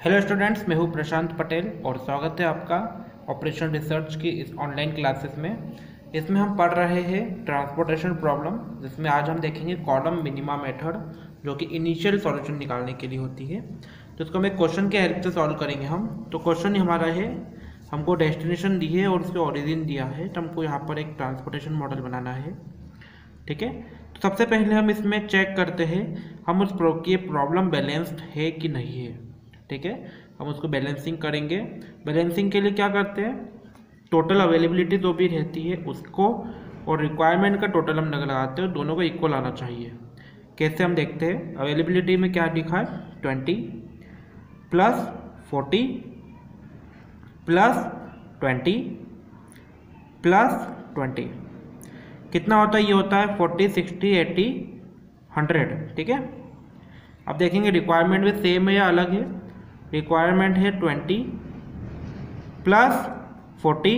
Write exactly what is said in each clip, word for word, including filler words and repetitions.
Hello students, मैं हूं प्रशांत पटेल और स्वागत है आपका ऑपरेशन रिसर्च की इस ऑनलाइन क्लासेस में। इसमें हम पढ़ रहे हैं ट्रांसपोर्टेशन प्रॉब्लम, जिसमें आज हम देखेंगे कॉलम मिनिमा मेथड, जो कि इनिशियल सॉल्यूशन निकालने के लिए होती है। तो इसको हम एक क्वेश्चन के हेल्प से सॉल्व करेंगे हम। तो क्वेश्चन हमारा है, हमको डेस्टिनेशन दी है और उसके ओरिजिन दिया है, तो हमको यहाँ पर एक ट्रांसपोर्टेशन मॉडल बनाना है। ठीक है, तो सबसे पहले हम इसमें चेक करते हैं हम उस प्रो की प्रॉब्लम बैलेंस्ड है कि नहीं है। ठीक है, हम उसको बैलेंसिंग करेंगे। बैलेंसिंग के लिए क्या करते हैं, टोटल अवेलेबिलिटी जो भी रहती है उसको और रिक्वायरमेंट का टोटल हम लगाते हैं, दोनों को इक्वल आना चाहिए। कैसे हम देखते हैं, अवेलेबिलिटी में क्या लिखा है, twenty plus forty plus twenty plus twenty कितना होता है, ये होता है फोर्टी सिक्सटी एट्टी हंड्रेड। ठीक है, अब देखेंगे रिक्वायरमेंट भी सेम है या अलग है। रिक्वायरमेंट है twenty plus forty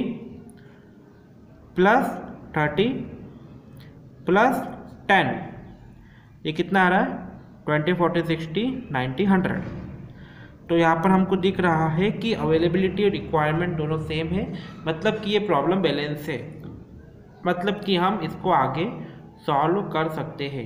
plus thirty plus ten, ये कितना आ रहा है, twenty forty sixty ninety hundred. तो यहाँ पर हमको दिख रहा है कि अवेलेबिलिटी और रिक्वायरमेंट दोनों सेम है, मतलब कि ये प्रॉब्लम बैलेंस है, मतलब कि हम इसको आगे सॉल्व कर सकते हैं।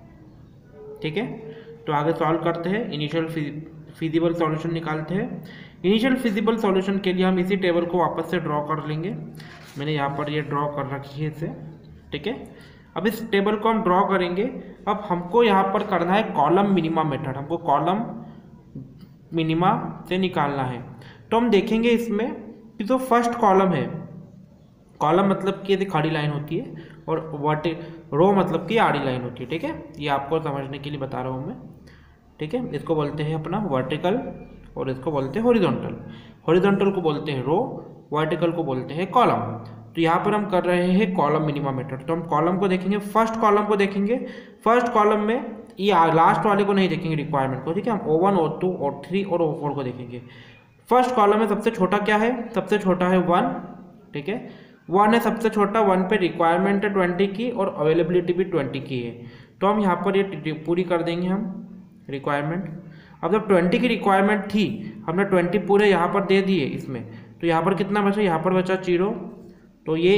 ठीक है, तो आगे सॉल्व करते हैं, इनिशियल फिजिबल सॉल्यूशन निकालते हैं। इनिशियल फिजिबल सॉल्यूशन के लिए हम इसी टेबल को वापस से ड्रॉ कर लेंगे। मैंने यहाँ पर ये ड्रॉ कर रखी है इसे। ठीक है, अब इस टेबल को हम ड्रॉ करेंगे। अब हमको यहाँ पर करना है कॉलम मिनिमा मेथड, हमको कॉलम मिनिमा से निकालना है। तो हम देखेंगे इसमें कि जो फर्स्ट कॉलम है, कॉलम मतलब कि यदि खड़ी लाइन होती है और वर्टि रो मतलब कि आड़ी लाइन होती है। ठीक है, ये आपको समझने के लिए बता रहा हूँ मैं। ठीक है, इसको बोलते हैं अपना वर्टिकल और इसको बोलते हैं हॉरिजॉन्टल। हॉरिजॉन्टल को बोलते हैं रो, वर्टिकल को बोलते हैं कॉलम। तो यहाँ पर हम कर रहे हैं कॉलम मिनिमा मेथड। तो हम कॉलम को देखेंगे, फर्स्ट कॉलम को देखेंगे। फर्स्ट कॉलम में ये लास्ट वाले को नहीं देखेंगे, रिक्वायरमेंट को। ठीक है, हम O one O two O three और ओ फोर को देखेंगे। फर्स्ट कॉलम में सबसे छोटा क्या है, सबसे छोटा है वन। ठीक है, वन है सबसे छोटा, वन पे रिक्वायरमेंट है ट्वेंटी की और अवेलेबिलिटी भी ट्वेंटी की है। तो हम यहाँ पर ये पूरी कर देंगे हम रिक्वायरमेंट। अब जब ट्वेंटी की रिक्वायरमेंट थी, हमने ट्वेंटी पूरे यहाँ पर दे दिए इसमें, तो यहाँ पर कितना बचा, यहाँ पर बचा जीरो। तो ये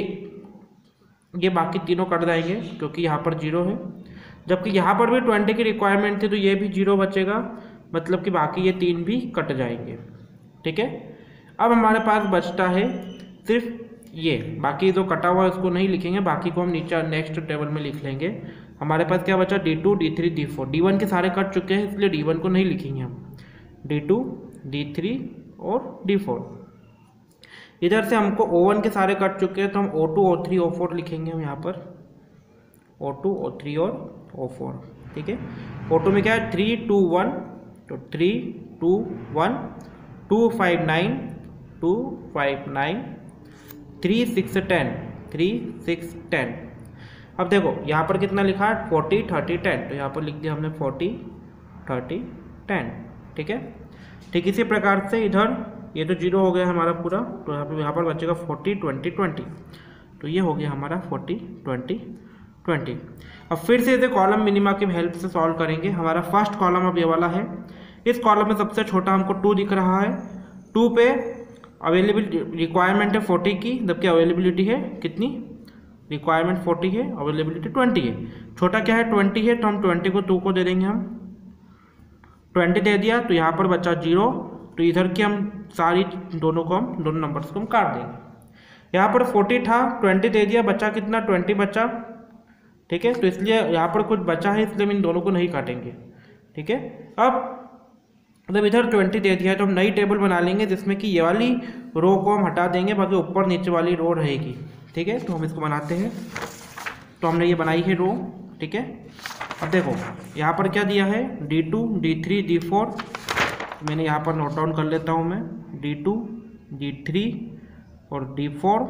ये बाकी तीनों कट जाएंगे क्योंकि यहाँ पर जीरो है। जबकि यहाँ पर भी ट्वेंटी की रिक्वायरमेंट थी, तो ये भी जीरो बचेगा, मतलब कि बाकी ये तीन भी कट जाएंगे। ठीक है, अब हमारे पास बचता है सिर्फ ये, बाकी जो कटा हुआ है उसको नहीं लिखेंगे, बाकी को हम नीचे नेक्स्ट टेबल में लिख लेंगे। हमारे पास क्या बचा, D two D three D four. D one के सारे कट चुके हैं, इसलिए डी वन को नहीं लिखेंगे हम, डी टू डी थ्री और डी फोर। इधर से हमको ओ वन के सारे कट चुके हैं, तो हम O two O three O four लिखेंगे हम यहाँ पर, ओ टू ओ थ्री और ओ फोर। ठीक है, ओ टू में क्या है, थ्री टू वन, तो three two one, two five nine, two five nine, three six ten, three six ten. अब देखो यहाँ पर कितना लिखा है, फोर्टी थर्टी टेन, तो यहाँ पर लिख दिया हमने फोर्टी थर्टी टेन। ठीक है, ठीक इसी प्रकार से इधर ये तो जीरो हो गया हमारा पूरा, तो यहाँ पर यहाँ पर बचेगा फोर्टी ट्वेंटी ट्वेंटी। तो ये हो गया हमारा फोर्टी ट्वेंटी ट्वेंटी। अब फिर से इसे कॉलम मिनिमा की हेल्प से सॉल्व करेंगे। हमारा फर्स्ट कॉलम अब ये वाला है। इस कॉलम में सबसे छोटा हमको टू दिख रहा है। टू पे अवेलेबिलिटी रिक्वायरमेंट है फोर्टी की, जबकि अवेलेबिलिटी है कितनी, रिक्वायरमेंट फोर्टी है, अवेलेबिलिटी ट्वेंटी है। छोटा क्या है, ट्वेंटी है, तो हम ट्वेंटी को टू को दे देंगे। हम ट्वेंटी दे दिया, तो यहाँ पर बचा जीरो, तो इधर की हम सारी दोनों को हम दोनों नंबर्स को हम काट देंगे। यहाँ पर फोर्टी था, ट्वेंटी दे दिया, बचा कितना, ट्वेंटी बचा। ठीक है, तो इसलिए यहाँ पर कुछ बचा है, इसलिए हम इन दोनों को नहीं काटेंगे। ठीक है, अब जब इधर ट्वेंटी दे दिया है, तो हम नई टेबल बना लेंगे जिसमें कि ये वाली रो को हम हटा देंगे, बाकी ऊपर नीचे वाली रो रहेगी। ठीक है, तो हम इसको बनाते हैं। तो हमने ये बनाई है रो। ठीक है, अब देखो यहाँ पर क्या दिया है, D two D three D four. मैंने यहाँ पर नोट डाउन कर लेता हूँ मैं, डी टू डी थ्री और डी फोर।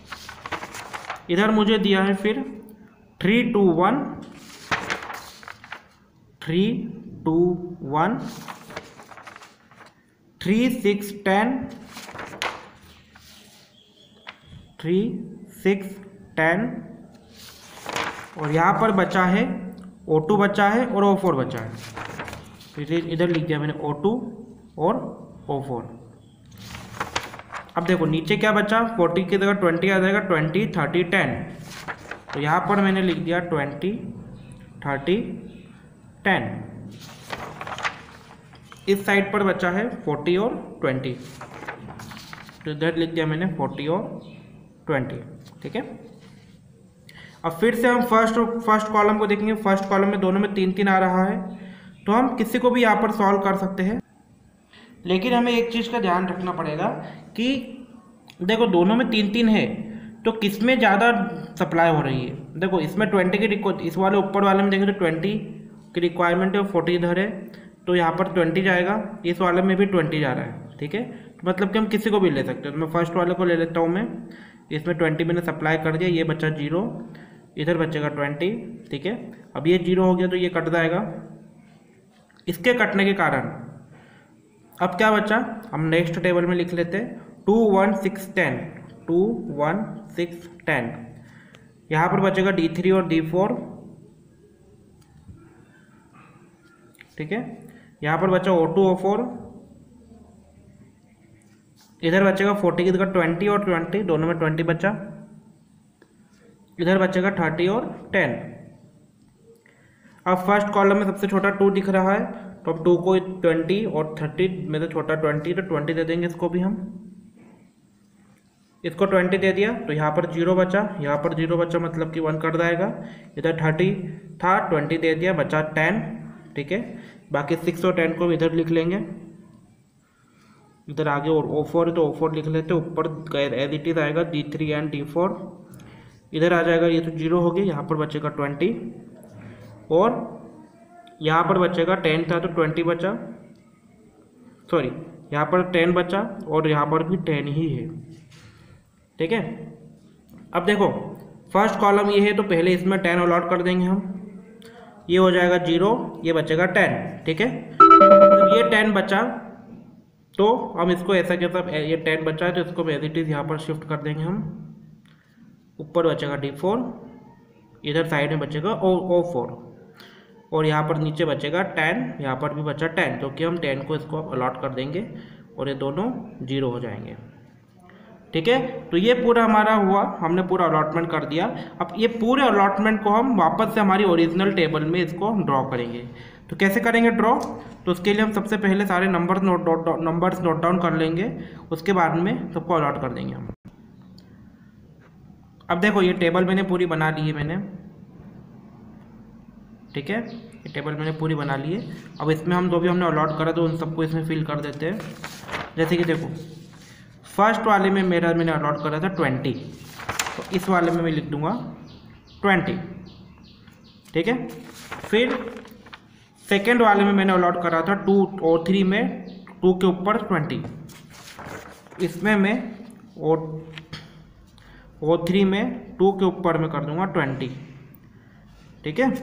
इधर मुझे दिया है फिर three two one, three two one, three six ten, three six ten, और यहाँ पर बचा है ओ टू बचा है और ओ फोर बचा है। तो इधर लिख दिया मैंने ओ टू और ओ फोर। अब देखो नीचे क्या बचा, फोर्टी की जगह ट्वेंटी आ जाएगा, ट्वेंटी थर्टी टेन। तो यहाँ पर मैंने लिख दिया ट्वेंटी थर्टी टेन। इस साइड पर बचा है फोर्टी और ट्वेंटी, तो इधर लिख दिया मैंने फोर्टी और ट्वेंटी। ठीक है, अब फिर से हम फर्स्ट फर्स्ट कॉलम को देखेंगे। फर्स्ट कॉलम में दोनों में तीन तीन आ रहा है, तो हम किसी को भी यहाँ पर सॉल्व कर सकते हैं। लेकिन हमें एक चीज़ का ध्यान रखना पड़ेगा कि देखो दोनों में तीन तीन है, तो किस में ज़्यादा सप्लाई हो रही है। देखो इसमें ट्वेंटी की रिक्व इस वाले ऊपर वाले में देखें तो ट्वेंटी की रिक्वायरमेंट है, फोर्टी इधर है, तो यहाँ पर ट्वेंटी जाएगा, इस वाले में भी ट्वेंटी जा रहा है। ठीक है, तो मतलब कि हम किसी को भी ले सकते हैं। तो मैं फर्स्ट वाले को ले लेता हूँ मैं, इसमें ट्वेंटी मैंने सप्लाई कर दिया, ये बचा जीरो, इधर बचेगा ट्वेंटी। ठीक है, अब ये जीरो हो गया तो ये कट जाएगा। इसके कटने के कारण अब क्या बचा, हम नेक्स्ट टेबल में लिख लेते हैं two one six ten, two one six ten. यहाँ पर बचेगा डी थ्री और डी फोर। ठीक है, यहाँ पर बचा ओ टू ओ फोर, इधर बचेगा फोर्टी की जगह ट्वेंटी और ट्वेंटी, दोनों में ट्वेंटी बचा, इधर बचेगा थर्टी और टेन। अब फर्स्ट कॉलम में सबसे छोटा टू दिख रहा है, तो अब टू को ट्वेंटी और थर्टी में से छोटा ट्वेंटी, तो ट्वेंटी दे देंगे इसको भी हम, इसको ट्वेंटी दे दिया, तो यहाँ पर जीरो बचा, यहाँ पर जीरो बचा मतलब कि वन कट जाएगा। इधर थर्टी था, ट्वेंटी दे दिया, बचा टेन। ठीक है, बाकी सिक्स और टेन को भी इधर लिख लेंगे। इधर आगे और ओ फोर है तो ओ फोर लिख लेते, ऊपर एज इट इज आएगा D three and D four. इधर आ जाएगा, ये तो जीरो हो गया, यहाँ पर बचेगा ट्वेंटी और यहाँ पर बचेगा टेन था तो ट्वेंटी बचा, सॉरी यहाँ पर टेन बचा और यहाँ पर भी टेन ही है। ठीक है, अब देखो फर्स्ट कॉलम ये है तो पहले इसमें टेन अलॉट कर देंगे हम, ये हो जाएगा जीरो, ये बचेगा टेन। ठीक है, तो ये टेन बचा तो हम इसको ऐसा कैसा, ये टेन बचा है तो इसको एज इट इज यहाँ पर शिफ्ट कर देंगे हम। ऊपर बचेगा डी फोर, इधर साइड में बचेगा ओ ओ फोर और यहाँ पर नीचे बचेगा टेन, यहाँ पर भी बचा टेन, क्योंकि तो हम टेन को इसको अलॉट कर देंगे और ये दोनों जीरो हो जाएंगे। ठीक है, तो ये पूरा हमारा हुआ, हमने पूरा अलॉटमेंट कर दिया। अब ये पूरे अलॉटमेंट को हम वापस से हमारी ओरिजिनल टेबल में इसको ड्रॉ करेंगे। तो कैसे करेंगे ड्रॉ, तो उसके लिए हम सबसे पहले सारे number note numbers note down कर लेंगे, उसके बाद में सबको अलॉट कर देंगे हम। अब देखो ये टेबल मैंने पूरी बना ली है मैंने। ठीक है, ये टेबल मैंने पूरी बना ली है। अब इसमें हम जो भी हमने अलॉट करा तो उन सबको इसमें फिल कर देते हैं। जैसे कि देखो फर्स्ट वाले में मेरा मैंने अलॉट करा था ट्वेंटी, तो इस वाले में मैं लिख दूंगा ट्वेंटी। ठीक है, फिर सेकेंड वाले में मैंने अलॉट करा था टू और थ्री में, टू के ऊपर ट्वेंटी, इसमें मैं और ओ थ्री में टू के ऊपर में कर दूंगा ट्वेंटी। ठीक है,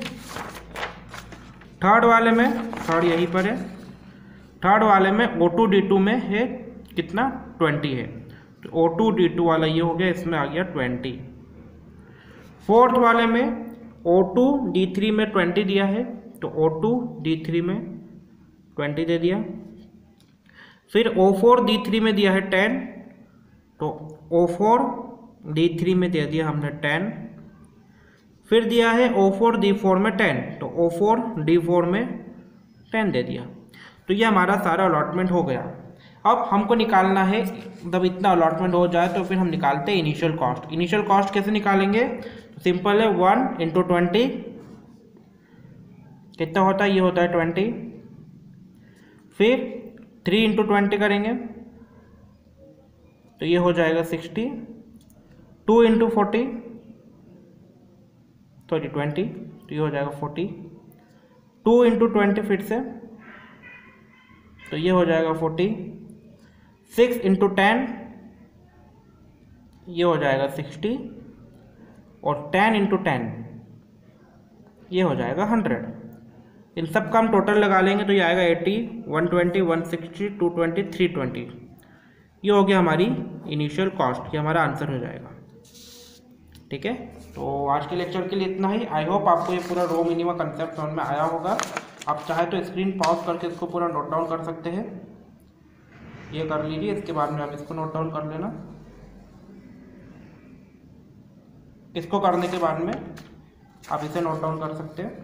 थर्ड वाले में, थर्ड यहीं पर है, थर्ड वाले में ओ टू डी टू में है कितना, ट्वेंटी है, तो ओ टू डी टू वाला ये हो गया, इसमें आ गया ट्वेंटी। फोर्थ वाले में ओ टू डी थ्री में ट्वेंटी दिया है, तो ओ टू डी थ्री में ट्वेंटी दे दिया। फिर ओ फोर डी थ्री में दिया है टेन, तो ओ फोर डी थ्री में दे दिया हमने टेन। फिर दिया है ओ फोर डी फोर में टेन, तो ओ फोर डी फोर में टेन दे दिया। तो ये हमारा सारा अलॉटमेंट हो गया। अब हमको निकालना है, जब इतना अलॉटमेंट हो जाए तो फिर हम निकालते हैं इनिशियल कॉस्ट। इनिशियल कॉस्ट कैसे निकालेंगे, तो सिंपल है, वन इंटू ट्वेंटी कितना होता है, ये होता है ट्वेंटी। फिर थ्री इंटू ट्वेंटी करेंगे तो ये हो जाएगा sixty. Two into forty sorry twenty, तो ये हो जाएगा फोर्टी। टू इंटू ट्वेंटी फिर से, तो ये हो जाएगा फोर्टी। सिक्स इंटू टेन, ये हो जाएगा सिक्सटी। और टेन इंटू टेन, ये हो जाएगा हंड्रेड। इन सब का हम टोटल लगा लेंगे तो ये आएगा eighty, one twenty, one sixty, two twenty, three twenty. ये हो गया हमारी इनिशियल कॉस्ट, ये हमारा आंसर हो जाएगा। ठीक है, तो आज के लेक्चर के लिए इतना ही। आई होप आपको ये पूरा रो मिनिमा कंसेप्ट समझ में आया होगा। आप चाहे तो स्क्रीन पॉज करके इसको पूरा नोट डाउन कर सकते हैं। ये कर लीजिए, इसके बाद में आप इसको नोट डाउन कर लेना। इसको करने के बाद में आप इसे नोट डाउन कर सकते हैं।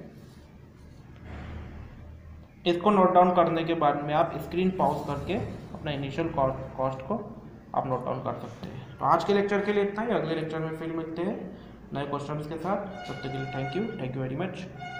इसको नोट डाउन करने के बाद में आप स्क्रीन पॉज करके अपना इनिशियल कॉस्ट को आप नोट डाउन कर सकते हैं। तो आज के लेक्चर के लिए इतना ही, अगले लेक्चर में फिर मिलते हैं नए क्वेश्चंस के साथ। तब तक के लिए thank you thank you very much.